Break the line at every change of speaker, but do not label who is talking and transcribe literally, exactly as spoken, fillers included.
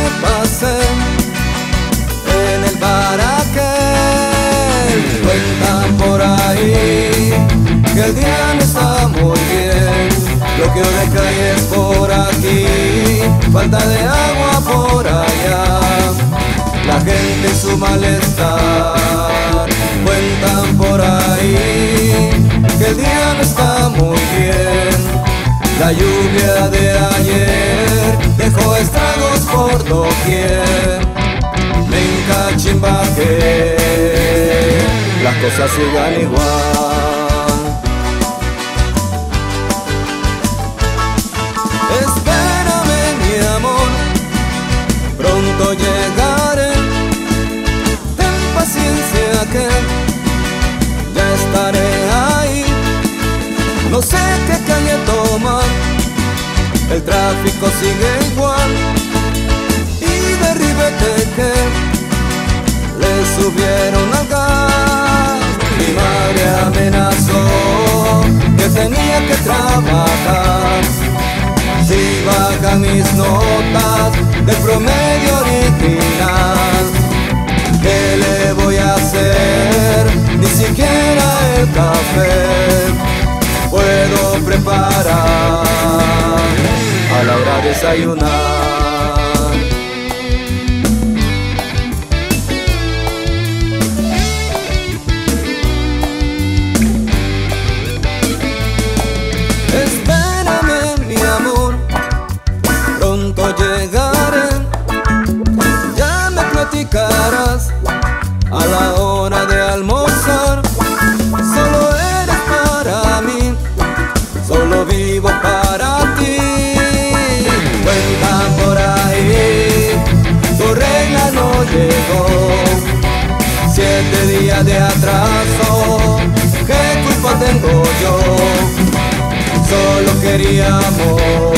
pasé en el bar aquel. Cuentan por ahí que el día no está muy bien, bloqueo de calles por aquí, falta de agua por allá, la gente en su malestar. Cuentan por ahí que el día no está muy bien, la lluvia de ayer dejó estragos por doquier. Me encachimbaqué, las cosas sigan igual. Espérame mi amor, pronto llegaré, ten paciencia que ya estaré ahí. No sé qué calle tomar, el tráfico sigue igual, y de Ribete que le subieron al gas. Mi madre amenazó que tenía que trabajar, si bajan mis notas del promedio original. ¿Qué le voy a hacer? Ni siquiera el café puedo preparar a la hora de desayunar. Espérame mi amor, pronto llegaré, ya me platicarás a la hora de almorzar. Solo eres para mí, solo vivo para ti. Cuentan por ahí, tu regla no llegó, siete días de atraso, ¿qué culpa tengo yo? Solo quería amor.